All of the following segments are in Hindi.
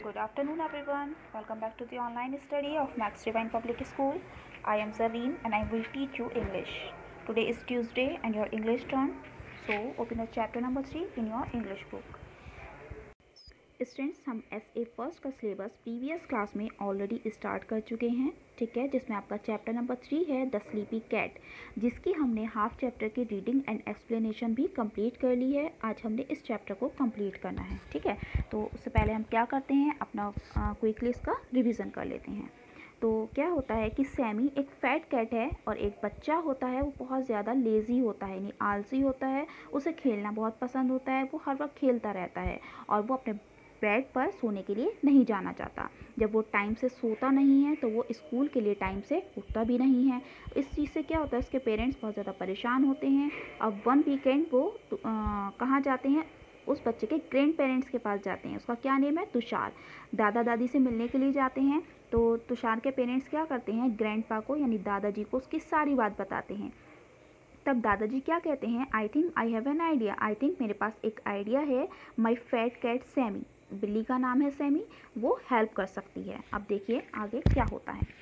Good afternoon, everyone. Welcome back to the online study of Max Divine Public School. I am Zareen and I will teach you English. Today is Tuesday and your English turn. So, open up chapter number 3 in your English book. Students, हम SA फर्स्ट का सिलेबस प्रीवियस क्लास में ऑलरेडी स्टार्ट कर चुके हैं, ठीक है, जिसमें आपका चैप्टर नंबर 3 है द स्लीपी कैट, जिसकी हमने हाफ चैप्टर की रीडिंग एंड एक्सप्लेनेशन भी कंप्लीट कर ली है। आज हमने इस चैप्टर को कंप्लीट करना है, ठीक है। तो उससे पहले हम क्या करते हैं, अपना क्विकली इसका रिवीजन कर लेते हैं। तो क्या होता है कि सैमी एक फैट कैट है और एक बच्चा होता है वो बहुत ज़्यादा लेज़ी होता है, यानी आलसी होता है। उसे खेलना बहुत पसंद होता है, वो हर वक्त खेलता रहता है और वो अपने बेड पर सोने के लिए नहीं जाना चाहता। जब वो टाइम से सोता नहीं है तो वो स्कूल के लिए टाइम से उठता भी नहीं है। इस चीज़ से क्या होता है, उसके पेरेंट्स बहुत ज़्यादा परेशान होते हैं। अब वन वीकेंड वो कहाँ जाते हैं, उस बच्चे के ग्रैंड पेरेंट्स के पास जाते हैं। उसका क्या नेम है, तुषार। दादा दादी से मिलने के लिए जाते हैं। तो तुषार के पेरेंट्स क्या करते हैं, ग्रैंडपा को यानी दादाजी को उसकी सारी बात बताते हैं। तब दादाजी क्या कहते हैं, I think I have an idea, I think मेरे पास एक आइडिया है, माई फैट कैट सैमी, बिल्ली का नाम है सैमी, वो हेल्प कर सकती है। अब देखिए आगे क्या होता है।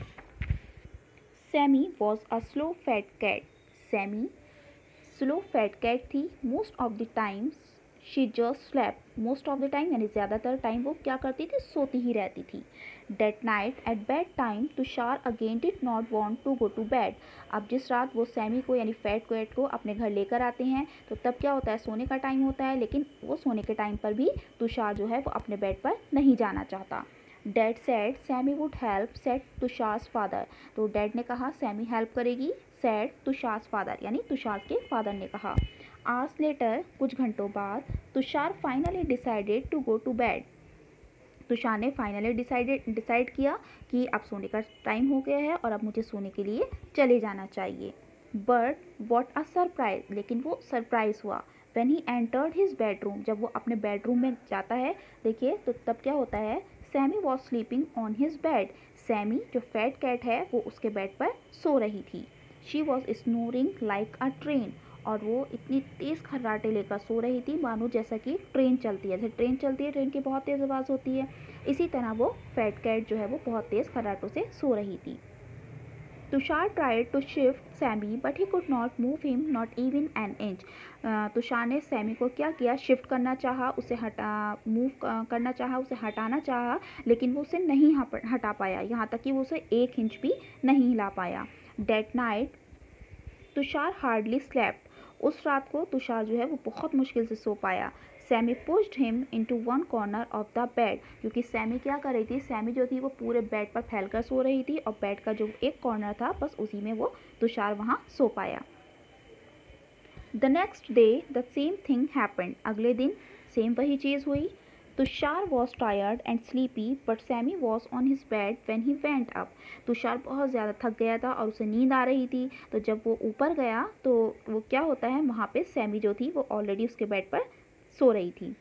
Sammy was a slow fat cat, Sammy slow fat cat थी। Most of the times she just slept, most of the time यानी ज़्यादातर टाइम वो क्या करती थी, सोती ही रहती थी। That night at bed time Tushar again did not want to go to bed, अब जिस रात वो सैमी को यानी फैट कैट को अपने घर लेकर आते हैं तो तब क्या होता है, सोने का टाइम होता है, लेकिन वो सोने के टाइम पर भी तुषार जो है वो अपने बेड पर नहीं जाना चाहता। Dad said Sammy would help, said Tushar's father, तो डैड ने कहा सैमी हेल्प करेगी, सेड तुषार्स फादर यानी तुषार के फादर ने कहा। आवर्स लेटर, कुछ घंटों बाद, Tushar finally decided to go to bed, Tushar ने फाइनली डिसाइड किया कि अब सोने का टाइम हो गया है और अब मुझे सोने के लिए चले जाना चाहिए। बट व्हाट अ सरप्राइज, लेकिन वो सरप्राइज हुआ। When he entered his bedroom, जब वो अपने बेडरूम में जाता है, देखिए तो तब क्या होता है, Sammy was sleeping on his bed, Sammy जो फैट कैट है वो उसके बेड पर सो रही थी। She was snoring like a train, और वो इतनी तेज़ खर्राटे लेकर सो रही थी मानो जैसा कि ट्रेन चलती है, जैसे ट्रेन चलती है, ट्रेन की बहुत तेज़ आवाज़ होती है, इसी तरह वो फैट कैट जो है वो बहुत तेज़ खर्राटों से सो रही थी। Tushar tried to shift Sammy but he could not move him not even an inch, Tushar ने सैमी को क्या किया, शिफ्ट करना चाहा, उसे मूव करना चाहा, उसे हटाना चाहा, लेकिन वो उसे नहीं हटा पाया, यहाँ तक कि वो उसे 1 इंच भी नहीं हिला पाया। That night Tushar hardly slept, उस रात को तुषार जो है वो बहुत मुश्किल से सो पाया। Sammy pushed him into one corner of the bed, क्योंकि सैमी क्या कर रही थी, सैमी जो थी वो पूरे बेड पर फैलकर सो रही थी और बेड का जो एक कॉर्नर था बस उसी में वो तुषार वहाँ सो पाया। The next day the same thing happened, अगले दिन सेम वही चीज़ हुई। Tushar was tired and sleepy but Sammy was on his bed when he went up, Tushar बहुत ज़्यादा थक गया था और उसे नींद आ रही थी, तो जब वो ऊपर गया तो वो क्या होता है, वहाँ पे सैमी जो थी वो ऑलरेडी उसके बेड पर सो रही थी।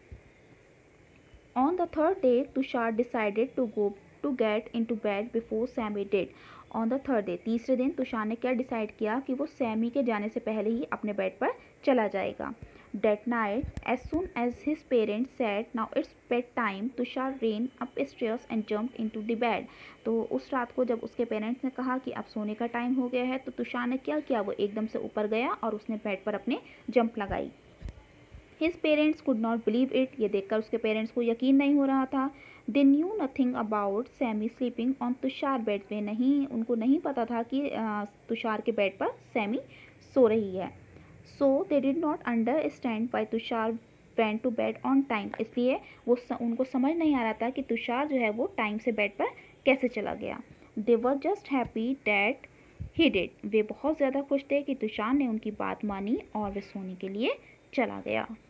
On the third day Tushar decided to go to get into bed before Sammy did, on the third day, तीसरे दिन तुषार ने क्या डिसाइड किया कि वो सैमी के जाने से पहले ही अपने बेड पर चला जाएगा। That night, as soon as his parents said, "Now it's bedtime," Tushar ran upstairs and jumped into the bed. तो उस रात को जब उसके पेरेंट्स ने कहा कि अब सोने का टाइम हो गया है तो तुषार ने क्या किया, वो एकदम से ऊपर गया और उसने बेड पर अपने जंप लगाई। His parents could not believe it, ये देखकर उसके पेरेंट्स को यकीन नहीं हो रहा था। They knew nothing about Sammy sleeping on Tushar bed पे, नहीं उनको नहीं पता था कि तुषार के बेड पर सैमी सो रही है। So they did not understand why Tushar went to bed on time, इसलिए वो उनको समझ नहीं आ रहा था कि तुषार जो है वो टाइम से बेड पर कैसे चला गया। They were just happy that he did, वे बहुत ज़्यादा खुश थे कि तुषार ने उनकी बात मानी और वे सोने के लिए चला गया।